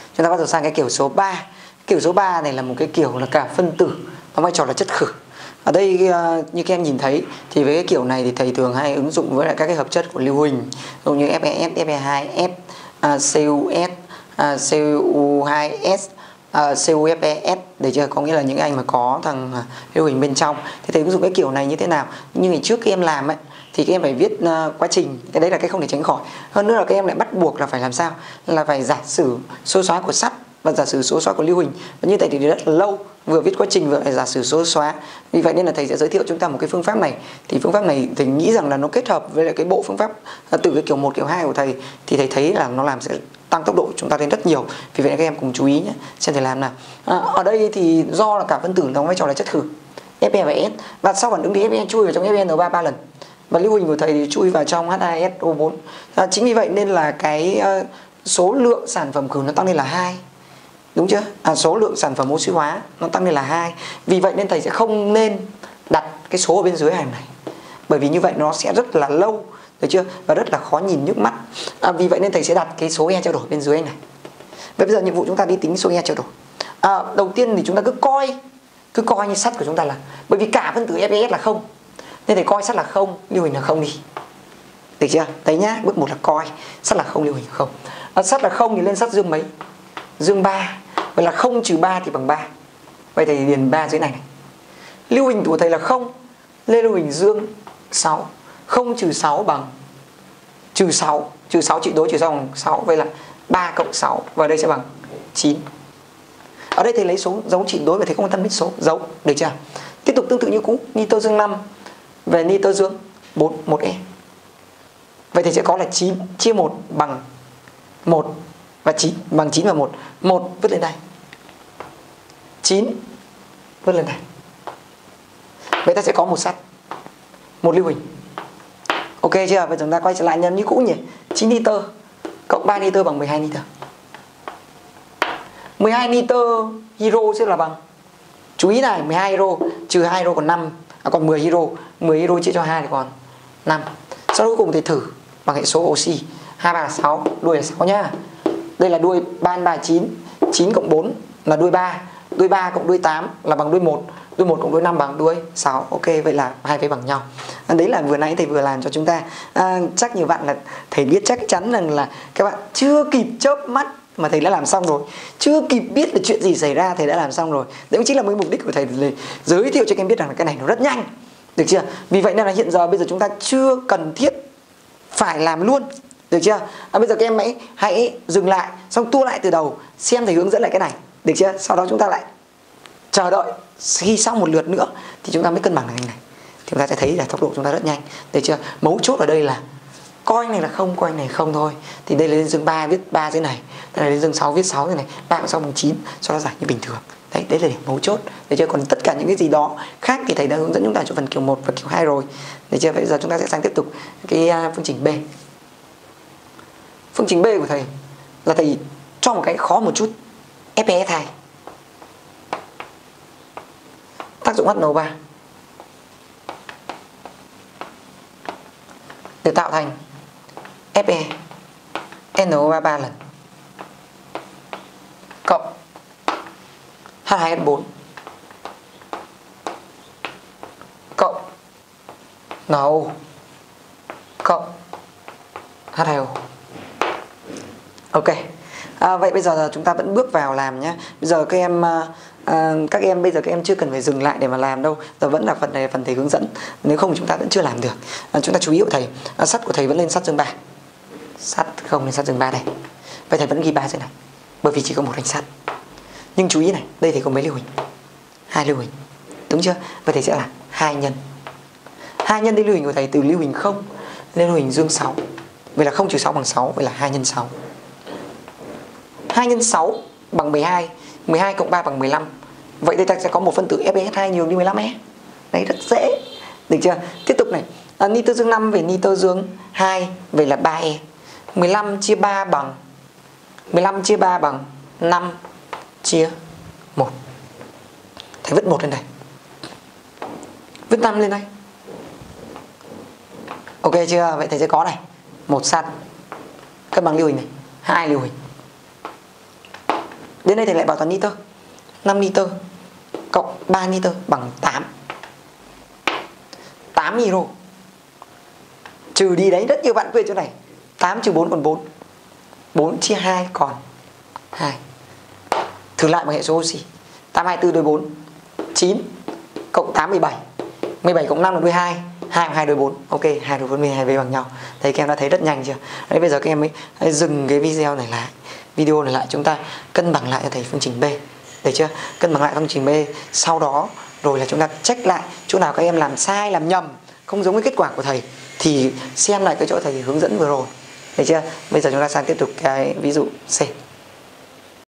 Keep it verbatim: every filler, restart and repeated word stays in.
Chúng ta bắt đầu sang cái kiểu số ba. Kiểu số ba này là một cái kiểu là cả phân tử nó vai trò là chất khử. Ở đây như các em nhìn thấy thì với cái kiểu này thì thầy thường hay ứng dụng với lại các cái hợp chất của lưu huỳnh, giống như F E S, F E hai S, uh, C U S, uh, C U hai S, uh, C U F E S, để chưa, có nghĩa là những anh mà có thằng uh, lưu huỳnh bên trong. Thì thầy ứng dụng cái kiểu này như thế nào? Như ngày trước các em làm ấy thì các em phải viết uh, quá trình, cái đấy là cái không thể tránh khỏi. Hơn nữa là các em lại bắt buộc là phải làm sao? Là phải giả sử số xóa của sắt và giả sử số xóa của lưu huỳnh. Và như vậy thì rất là lâu, vừa viết quá trình vừa phải giả sử số xóa. Vì vậy nên là thầy sẽ giới thiệu chúng ta một cái phương pháp này. Thì phương pháp này thầy nghĩ rằng là nó kết hợp với lại cái bộ phương pháp từ cái kiểu một kiểu hai của thầy, thì thầy thấy là nó làm sẽ tăng tốc độ chúng ta lên rất nhiều. Vì vậy các em cùng chú ý nhé, xem thầy làm nào. À, ở đây thì do là cả phân tử đóng vai trò là chất khử F E và S, và sau phản ứng thì F E chui vào trong F E N ba ba lần, và lưu huỳnh của thầy thì chui vào trong H hai S O bốn. À, chính vì vậy nên là cái uh, số lượng sản phẩm khử nó tăng lên là hai. Đúng chưa? À, số lượng sản phẩm oxy hóa nó tăng lên là hai. Vì vậy nên thầy sẽ không nên đặt cái số ở bên dưới hàng này, bởi vì như vậy nó sẽ rất là lâu, được chưa? Và rất là khó nhìn nhức mắt. À, vì vậy nên thầy sẽ đặt cái số E trao đổi bên dưới này. Vậy bây giờ nhiệm vụ chúng ta đi tính số E trao đổi. À, đầu tiên thì chúng ta cứ coi cứ coi như sắt của chúng ta là, bởi vì cả phân tử F E S là không, nên thầy coi sắt là không, lưu huỳnh là không đi. Được chưa? Đấy nhá, bước một là coi sắt là không, lưu huỳnh là không. À, sắt là không thì lên sắt dương mấy? Dương ba. Vậy là không trừ ba thì bằng ba. Vậy thầy điền ba dưới này này. Lưu huỳnh của thầy là không, lên lưu huỳnh dương sáu. không trừ sáu bằng trừ sáu. Trừ sáu trị đối trừ sáu bằng sáu. Vậy là ba cộng sáu, và đây sẽ bằng chín. Ở đây thầy lấy số dấu trị đối và thầy không quan tâm đến số dấu. Được chưa? Tiếp tục tương tự như cũ, nitơ dương năm về nitơ dương bốn, một E. Vậy thầy sẽ có là chín chia một bằng một, và chín bằng chín và một. một vứt lên đây, chín vứt lên đây. Vậy ta sẽ có một sắt, một lưu huỳnh. Ok chưa? Vậy chúng ta quay trở lại nhân như cũ nhỉ. chín nitơ cộng ba nitơ bằng mười hai nitơ. mười hai nitơ hydro sẽ là bằng, chú ý này, mười hai hydro trừ hai hydro còn năm, à, còn mười hydro, mười hydro chia cho hai thì còn năm. Sau đó cuối cùng thì thử bằng hệ số oxy. hai ba là sáu, đuôi là sáu nhá. Đây là đuôi ba nhân ba là chín, chín cộng bốn là đuôi ba, đuôi ba cộng đuôi tám là bằng đuôi một, đuôi một cộng đuôi năm bằng đuôi sáu. Ok, vậy là hai vế bằng nhau. À, đấy là vừa nãy thầy vừa làm cho chúng ta. À, chắc nhiều bạn là thầy biết chắc chắn rằng là các bạn chưa kịp chớp mắt mà thầy đã làm xong rồi, chưa kịp biết là chuyện gì xảy ra thầy đã làm xong rồi. Đấy cũng chính là mấy mục đích của thầy để giới thiệu cho các em biết rằng là cái này nó rất nhanh. Được chưa? Vì vậy nên là hiện giờ bây giờ chúng ta chưa cần thiết phải làm luôn. Được chưa? À, bây giờ các em hãy, hãy dừng lại, xong tua lại từ đầu, xem thầy hướng dẫn lại cái này. Được chưa? Sau đó chúng ta lại chờ đợi, khi xong một lượt nữa thì chúng ta mới cân bằng được cái này. Thì chúng ta sẽ thấy là tốc độ chúng ta rất nhanh. Được chưa? Mấu chốt ở đây là coi này là không, coi này không thôi. Thì đây là lên dương ba viết ba dưới này, đây là lên dương sáu viết sáu dưới này, ba cộng sáu bằng chín, sau đó giải như bình thường. Đấy, đấy là điểm mấu chốt. Được chưa? Còn tất cả những cái gì đó khác thì thầy đã hướng dẫn chúng ta cho phần kiểu một và kiểu hai rồi. Được chưa? Bây giờ chúng ta sẽ sang tiếp tục cái phương trình B. Phương trình B của thầy là thầy cho một cái khó một chút, F E S hai. Tác dụng H N O ba để tạo thành Fe N O ba ba lần cộng H hai S bốn cộng N O cộng H hai O. Ok. À, vậy bây giờ chúng ta vẫn bước vào làm nhé. Bây giờ các em à, các em bây giờ các em chưa cần phải dừng lại để mà làm đâu. Giờ vẫn là phần này phần thầy hướng dẫn. Nếu không chúng ta vẫn chưa làm được. À, chúng ta chú ý của thầy, à, sắt của thầy vẫn lên sắt dương ba. Sắt không lên sắt dương ba đây. Vậy thầy vẫn ghi ba dưới này, bởi vì chỉ có một hành sắt. Nhưng chú ý này, đây thì có mấy lưu huỳnh? Hai lưu huỳnh. Đúng chưa? Vậy thầy sẽ là hai nhân. Hai nhân đi lưu huỳnh của thầy từ lưu huỳnh không lên lưu huỳnh dương sáu. Vậy là không trừ sáu bằng sáu, vậy là hai nhân sáu. hai nhân sáu bằng mười hai, mười hai cộng ba bằng mười lăm. Vậy đây ta sẽ có một phân tử F E S hai nhường đi mười lăm E. Đấy, rất dễ. Được chưa? Tiếp tục này, à, nitơ dương năm về nitơ dương hai, vậy là ba E. mười lăm chia ba bằng mười lăm chia ba bằng năm chia một. Thầy vứt một lên đây, vứt năm lên đây. Ok chưa? Vậy thầy sẽ có này, một sắt cân bằng lưu huỳnh này, hai lưu huỳnh. Đến đây thầy lại bảo toán nitơ. năm nitơ cộng ba nitơ bằng tám. tám micro. Trừ đi đấy, rất nhiều bạn quên chỗ này. tám trừ bốn còn bốn. bốn chia hai còn hai. Thử lại bằng hệ số oxy. tám hai tư đối bốn. chín cộng tám mười bảy. mười bảy cộng năm là mười hai. hai cộng hai đối bốn. Ok, hai đối bốn mười hai về bằng nhau. Thấy các em đã thấy rất nhanh chưa? Đấy, bây giờ các em mới dừng cái video này lại. Video này lại, chúng ta cân bằng lại cho thầy phương trình B. Được chưa? Cân bằng lại phương trình B. Sau đó rồi là chúng ta check lại chỗ nào các em làm sai, làm nhầm, không giống với kết quả của thầy, thì xem lại cái chỗ thầy hướng dẫn vừa rồi. Được chưa? Bây giờ chúng ta sang tiếp tục cái ví dụ C.